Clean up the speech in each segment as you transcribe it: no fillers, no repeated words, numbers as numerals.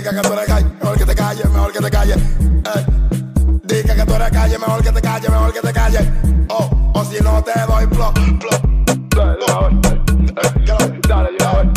Diga que tú eres gay, mejor que te calles, mejor que te calles. Diga que tú eres calle, mejor que te calles, mejor que te calles. O si no te doy plop, plop. Dale, yo a ver.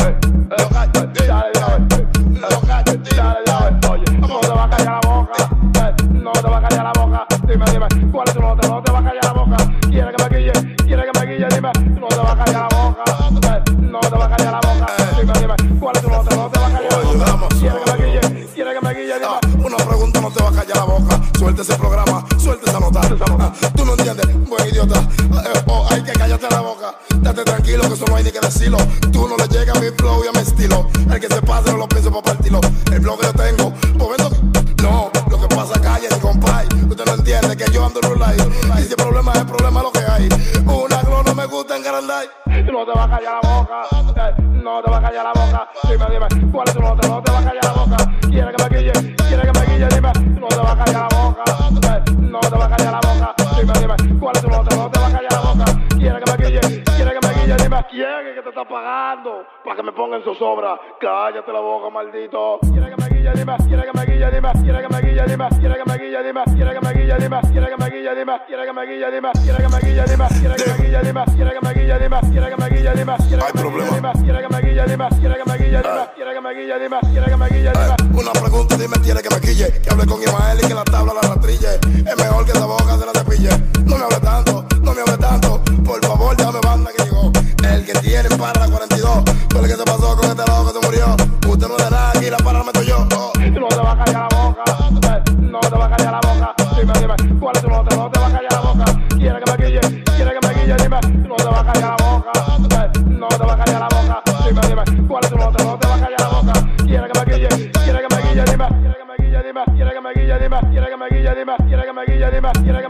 No te va a callar la boca. No te va a callar la boca. Dime, ¿cuál es tu nota? No te va a callar la boca. Quiere que me guille, dime. No te va a callar la boca. No te va a callar la boca. Dime, ¿cuál es tu nota? No te va a callar la boca. Quiere que me guille, dime. Una pregunta no te va a callar la boca. Suelta ese programa, suelta esa nota. Tú no entiendes, buen idiota. Hay que callarte la boca. Date tranquilo que eso no hay ni que decirlo. Tú no le llegas a mi flow y a mi estilo. El que se pase no lo pienso para partirlo. El flow que yo tengo, pues vendo. No, lo que pasa calle ni compay. Usted no entiende que yo ando en un live. Y si el problema es el problema lo que hay. Una glow no me gusta en Garanday. No te va a callar la boca. No te va a callar la boca. Dime, ¿cuál es tu nota? No te va a callar la boca. Quiere que me guille, dime. No te va a callar la boca. No te va a callar la boca. Dime, ¿cuál es tu nota? No te va a callar la boca. Quiere que me guille, dime. ¿Quién es que te está pagando para que me ponga en zozobra? Cállate la boca, maldito. Quiere que me guille, dime. Quiere que me guille, dime. Quiere que me guille, dime. Quiere que me guille, dime. Quiere que me guille, dime. Quiere que me guille, dime. Quiere que me guille, dime. Quiere que me guille, dime. Quiere que me guille, dime. Quiere que me guille, dime. Quiere que me guille, dime. Hay problema. Quiere que me guille, dime. Quiere que me guille, dime. Quiere que me guille, dime. Quiere que me guille, dime. Una pregunta, dime, quiere que me quille. Que hable con Ismael y que la tabla la rastrille. Es mejor que esa boca se la cepille. No me hable tanto, no me hable tanto. Por favor, dame banda que llegó. El que tiene para la 42. Todo lo que se pasó con este loco se murió. Usted no le da aquí, la para la meto yo. No te va a callar la boca. No te va a callar la boca. Dime, ¿cuál es tu nota? No te va a callar la boca. Quiere que me guille, dime. No te va a callar la boca. No te va a callar la boca. Dime, ¿cuál es tu nota? No te va a callar la boca. Quiere que me guille, dime. Quiere que me guille, dime. Quiere que me guille, dime. Quiere que me guille, dime. Quiere que me guille, dime. Quiere que me guille, dime.